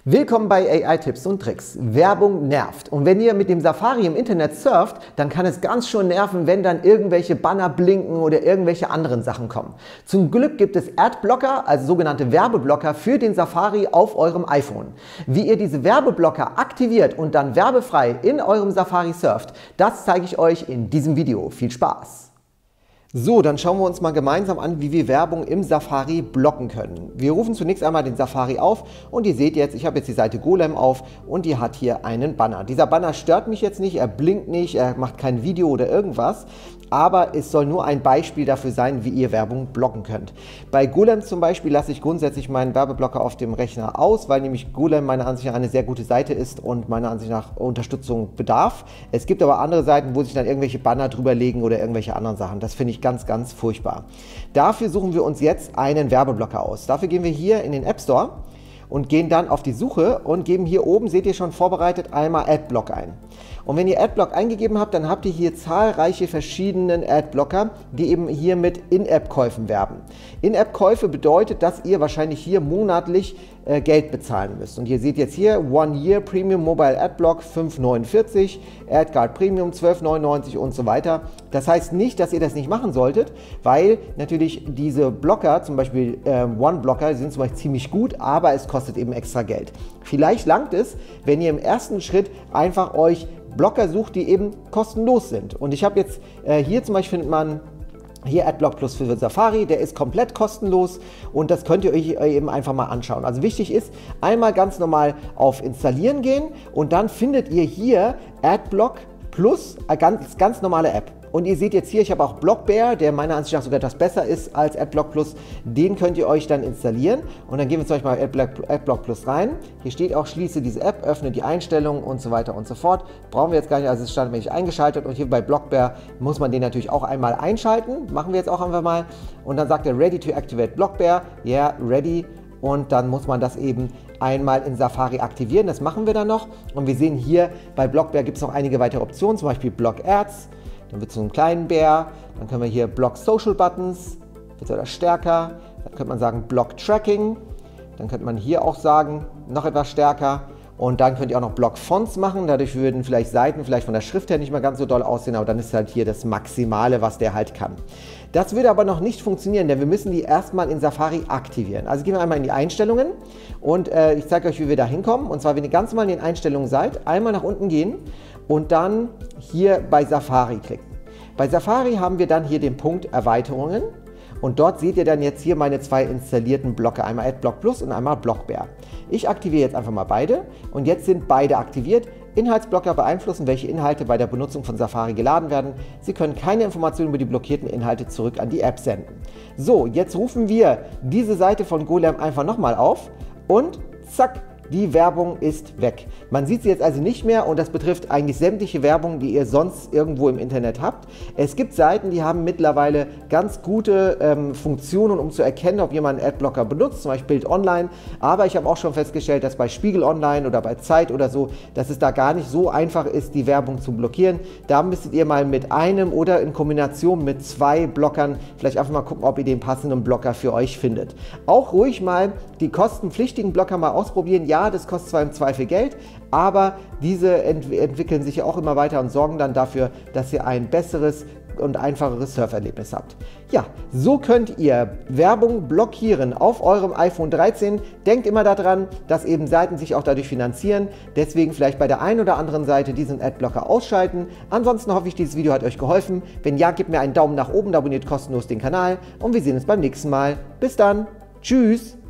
Willkommen bei AI-Tipps und Tricks. Werbung nervt. Und wenn ihr mit dem Safari im Internet surft, dann kann es ganz schön nerven, wenn dann irgendwelche Banner blinken oder irgendwelche anderen Sachen kommen. Zum Glück gibt es Adblocker, also sogenannte Werbeblocker für den Safari auf eurem iPhone. Wie ihr diese Werbeblocker aktiviert und dann werbefrei in eurem Safari surft, das zeige ich euch in diesem Video. Viel Spaß! So, dann schauen wir uns mal gemeinsam an, wie wir Werbung im Safari blocken können. Wir rufen zunächst einmal den Safari auf und ihr seht jetzt, ich habe jetzt die Seite Golem auf und die hat hier einen Banner. Dieser Banner stört mich jetzt nicht, er blinkt nicht, er macht kein Video oder irgendwas, aber es soll nur ein Beispiel dafür sein, wie ihr Werbung blocken könnt. Bei Golem zum Beispiel lasse ich grundsätzlich meinen Werbeblocker auf dem Rechner aus, weil nämlich Golem meiner Ansicht nach eine sehr gute Seite ist und meiner Ansicht nach Unterstützung bedarf. Es gibt aber andere Seiten, wo sich dann irgendwelche Banner drüber legen oder irgendwelche anderen Sachen. Das finde ich ganz, ganz furchtbar. Dafür suchen wir uns jetzt einen Werbeblocker aus. Dafür gehen wir hier in den App Store und gehen dann auf die Suche und geben hier oben, seht ihr schon vorbereitet, einmal Adblock ein. Und wenn ihr Adblock eingegeben habt, dann habt ihr hier zahlreiche verschiedene Adblocker, die eben hier mit In-App-Käufen werben. In-App-Käufe bedeutet, dass ihr wahrscheinlich hier monatlich Geld bezahlen müsst. Und ihr seht jetzt hier One Year Premium Mobile Adblock 5,49, AdGuard Premium 12,99 und so weiter. Das heißt nicht, dass ihr das nicht machen solltet, weil natürlich diese Blocker, zum Beispiel One-Blocker, sind zum Beispiel ziemlich gut, aber es kostet eben extra Geld. Vielleicht langt es, wenn ihr im ersten Schritt einfach euch Blocker sucht, die eben kostenlos sind. Und ich habe jetzt hier zum Beispiel findet man hier Adblock Plus für Safari, der ist komplett kostenlos und das könnt ihr euch eben einfach mal anschauen. Also wichtig ist, einmal ganz normal auf Installieren gehen und dann findet ihr hier Adblock Plus, ganz normale App. Und ihr seht jetzt hier, ich habe auch Blockbear, der meiner Ansicht nach sogar etwas besser ist als Adblock Plus. Den könnt ihr euch dann installieren. Und dann gehen wir zum Beispiel mal Adblock Plus rein. Hier steht auch, schließe diese App, öffne die Einstellungen und so weiter und so fort. Brauchen wir jetzt gar nicht, also es ist standardmäßig eingeschaltet. Und hier bei Blockbear muss man den natürlich auch einmal einschalten. Machen wir jetzt auch einfach mal. Und dann sagt er, ready to activate Blockbear. Ja, yeah, ready. Und dann muss man das eben einmal in Safari aktivieren. Das machen wir dann noch. Und wir sehen hier, bei Blockbear gibt es noch einige weitere Optionen, zum Beispiel Block Ads. Dann wird es so einen kleinen Bär, dann können wir hier Block Social Buttons, wird es etwas stärker, dann könnte man sagen Block Tracking, dann könnte man hier auch sagen, noch etwas stärker und dann könnt ihr auch noch Block Fonts machen, dadurch würden vielleicht Seiten vielleicht von der Schrift her nicht mehr ganz so doll aussehen, aber dann ist halt hier das Maximale, was der halt kann. Das würde aber noch nicht funktionieren, denn wir müssen die erstmal in Safari aktivieren. Also gehen wir einmal in die Einstellungen und ich zeige euch, wie wir da hinkommen. Und zwar, wenn ihr ganz normal in den Einstellungen seid, einmal nach unten gehen und dann hier bei Safari klicken. Bei Safari haben wir dann hier den Punkt Erweiterungen und dort seht ihr dann jetzt hier meine zwei installierten Blöcke, einmal Adblock Plus und einmal Blockbear. Ich aktiviere jetzt einfach mal beide und jetzt sind beide aktiviert. Inhaltsblocker beeinflussen, welche Inhalte bei der Benutzung von Safari geladen werden. Sie können keine Informationen über die blockierten Inhalte zurück an die App senden. So, jetzt rufen wir diese Seite von Golem einfach nochmal auf und zack, die Werbung ist weg. Man sieht sie jetzt also nicht mehr und das betrifft eigentlich sämtliche Werbung, die ihr sonst irgendwo im Internet habt. Es gibt Seiten, die haben mittlerweile ganz gute Funktionen, um zu erkennen, ob jemand einen Adblocker benutzt, zum Beispiel Bild Online. Aber ich habe auch schon festgestellt, dass bei Spiegel Online oder bei Zeit oder so, dass es da gar nicht so einfach ist, die Werbung zu blockieren. Da müsstet ihr mal mit einem oder in Kombination mit zwei Blockern vielleicht einfach mal gucken, ob ihr den passenden Blocker für euch findet. Auch ruhig mal die kostenpflichtigen Blocker mal ausprobieren. Ja, das kostet zwar im Zweifel Geld, aber diese entwickeln sich ja auch immer weiter und sorgen dann dafür, dass ihr ein besseres und einfacheres Surferlebnis habt. Ja, so könnt ihr Werbung blockieren auf eurem iPhone 13. Denkt immer daran, dass eben Seiten sich auch dadurch finanzieren. Deswegen vielleicht bei der einen oder anderen Seite diesen Adblocker ausschalten. Ansonsten hoffe ich, dieses Video hat euch geholfen. Wenn ja, gebt mir einen Daumen nach oben, abonniert kostenlos den Kanal und wir sehen uns beim nächsten Mal. Bis dann. Tschüss.